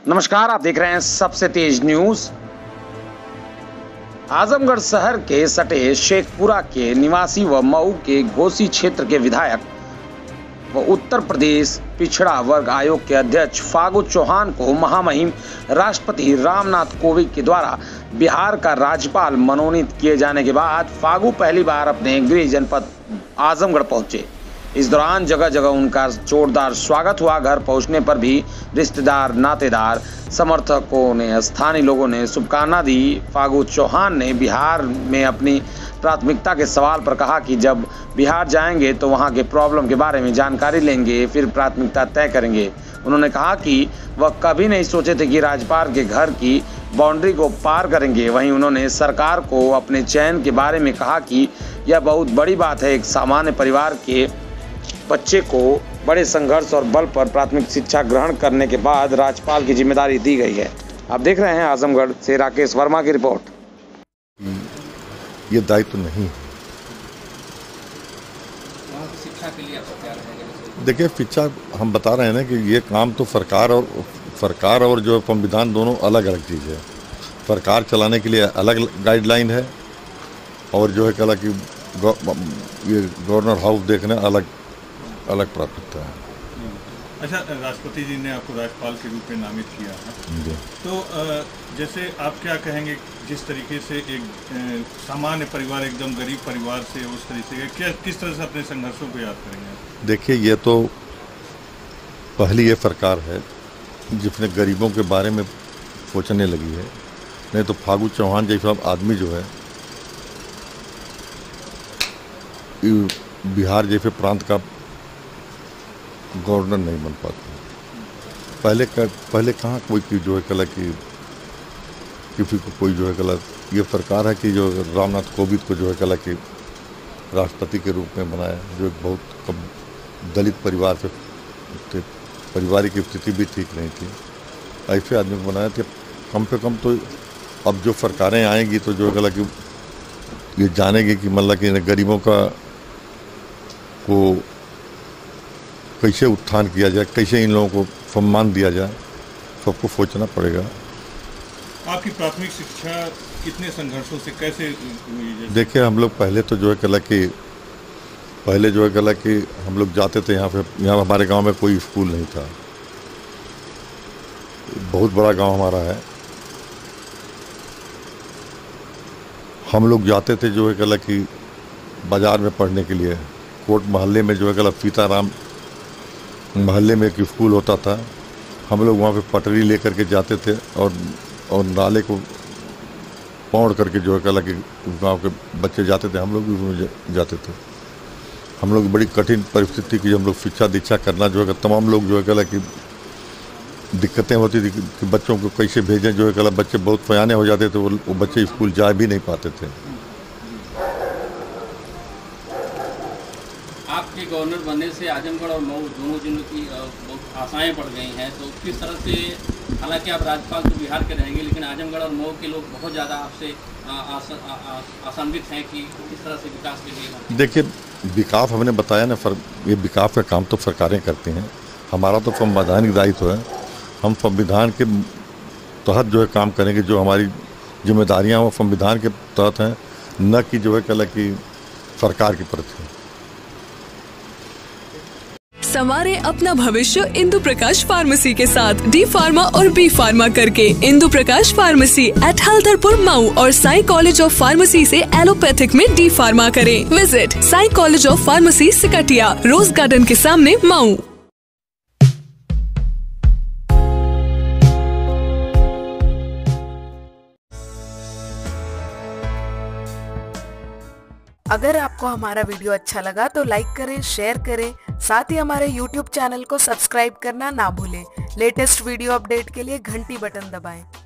नमस्कार, आप देख रहे हैं सबसे तेज न्यूज। आजमगढ़ शहर के सटे शेखपुरा के निवासी व मऊ के घोसी क्षेत्र के विधायक व उत्तर प्रदेश पिछड़ा वर्ग आयोग के अध्यक्ष फागू चौहान को महामहिम राष्ट्रपति रामनाथ कोविंद के द्वारा बिहार का राज्यपाल मनोनीत किए जाने के बाद फागू पहली बार अपने गृह जनपद आजमगढ़ पहुंचे। इस दौरान जगह जगह उनका जोरदार स्वागत हुआ। घर पहुंचने पर भी रिश्तेदार, नातेदार, समर्थकों ने, स्थानीय लोगों ने शुभकामना दी। फागू चौहान ने बिहार में अपनी प्राथमिकता के सवाल पर कहा कि जब बिहार जाएंगे तो वहां के प्रॉब्लम के बारे में जानकारी लेंगे, फिर प्राथमिकता तय करेंगे। उन्होंने कहा कि वह कभी नहीं सोचे थे कि राज्यपाल के घर की बाउंड्री को पार करेंगे। वहीं उन्होंने सरकार को अपने चयन के बारे में कहा कि यह बहुत बड़ी बात है। एक सामान्य परिवार के बच्चे को बड़े संघर्ष और बल पर प्राथमिक शिक्षा ग्रहण करने के बाद राज्यपाल की जिम्मेदारी दी गई है। आप देख रहे हैं आजमगढ़ से राकेश वर्मा की रिपोर्ट। ये दायित्व नहीं है। शिक्षा के लिए देखिए, शिक्षा हम बता रहे हैं ना कि ये काम तो सरकार और जो संविधान दोनों अलग अलग चीज़ है। सरकार चलाने के लिए अलग गाइडलाइन है और जो है कला कि ये गवर्नर हाउस देखने अलग अलग प्राथमिकता है। अच्छा, राष्ट्रपति जी ने आपको राज्यपाल के रूप में नामित किया है, तो जैसे आप क्या कहेंगे, जिस तरीके से एक सामान्य परिवार, एकदम गरीब परिवार से उस तरीके से किस तरह से अपने संघर्षों को याद करेंगे? देखिए, ये तो पहली ये सरकार है जिसने गरीबों के बारे में सोचने लगी है। नहीं तो फागू चौहान जैसा आदमी जो है बिहार जैसे प्रांत का गवर्नर नहीं बन पाता। पहले कहाँ कोई जो है कला की किसी को कोई जो है कला, ये सरकार है कि जो रामनाथ कोविंद को जो है कला की राष्ट्रपति के रूप में बनाया, जो एक बहुत कम दलित परिवार से थे, पारिवारिक स्थिति भी ठीक नहीं थी, ऐसे आदमी को बनाया। तो कम से कम तो अब जो सरकारें आएंगी तो जो है कला कि ये जानेंगे कि मतलब कि गरीबों का को कैसे उत्थान किया जाए, कैसे इन लोगों को सम्मान दिया जाए, सबको सोचना पड़ेगा। आपकी प्राथमिक शिक्षा कितने संघर्षों से कैसे हुई? देखिए, हम लोग पहले तो जो है कला कि हम लोग जाते थे यहाँ हमारे गांव में कोई स्कूल नहीं था। बहुत बड़ा गांव हमारा है। हम लोग जाते थे जो है कला कि बाजार में पढ़ने के लिए। कोट मोहल्ले में जो है कला सीताराम मोहल्ले में एक स्कूल होता था। हम लोग वहाँ पे पटरी लेकर के जाते थे और नाले को पौड़ करके जो है कला कि गाँव के बच्चे जाते थे, हम लोग भी जाते थे। हम लोग बड़ी कठिन परिस्थिति की हम लोग शिक्षा दीक्षा करना जो है तमाम लोग जो है कला कि दिक्कतें होती थी कि बच्चों को कैसे भेजें। जो है कला बच्चे बहुत सयाने हो जाते थे, वो बच्चे स्कूल जा भी नहीं पाते थे। आपके गवर्नर बनने से आजमगढ़ और मऊ दोनों जिलों की बहुत आशाएं बढ़ गई हैं, तो किस तरह से, हालांकि आप राज्यपाल तो बिहार के रहेंगे, लेकिन आजमगढ़ और मऊ के लोग बहुत ज़्यादा आपसे आशान्वित हैं कि किस तरह से विकास के लिए? देखिए, विकास हमने बताया ना सर, ये विकास का काम तो सरकारें करती हैं। हमारा तो संवैधानिक दायित्व है। हम संविधान के तहत जो है काम करेंगे। जो हमारी जिम्मेदारियाँ वो संविधान के तहत हैं, न कि जो है कला कि सरकार के प्रति। संवारे अपना भविष्य इंदु प्रकाश फार्मेसी के साथ। डी फार्मा और बी फार्मा करके इंदु प्रकाश फार्मेसी एट हल्दरपुर मऊ और साई कॉलेज ऑफ फार्मेसी से एलोपैथिक में डी फार्मा करें। Visit Sai college of pharmacy Siktiya, rose garden के सामने, मऊ। अगर आपको हमारा वीडियो अच्छा लगा तो लाइक करें, शेयर करें, साथ ही हमारे YouTube चैनल को सब्सक्राइब करना ना भूलें। लेटेस्ट वीडियो अपडेट के लिए घंटी बटन दबाएं।